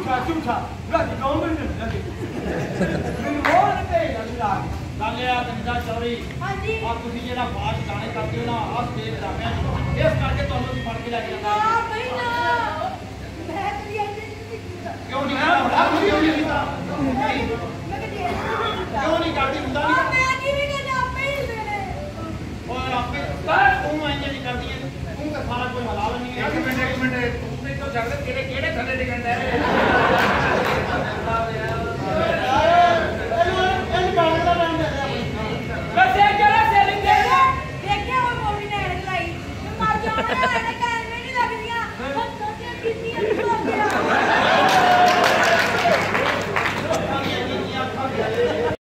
झूठा झूठा राजी कौन बन मैंने और ते लगा लालिया गंदा चौरी हाँ जी और तुसी जेड़ा बात गाने करते हो ना आ स्टेज ड्रामे इस करके ਤੁਹਾਨੂੰ ਵੀ ਫੜ ਕੇ ਲੈ ਜਾਂਦਾ ना भाई ना मैं तो ये क्यों नहीं करता क्यों नहीं करता मैं कहती क्यों नहीं करती ਹੁੰਦਾ हां नहीं मैं की भी कहते आपे ही देने और आपे तू इंज नहीं करती है तू तो सारा कोई हला नहीं है एक मिनट तूने तो जगह तेरे केड़े थले दिखंदा है वैसे जरा सेलिंग दे देखिए वो मूवी ने एड लाई मर जाना है कहने नहीं लगदियां हम सोचे कितनी अच्छी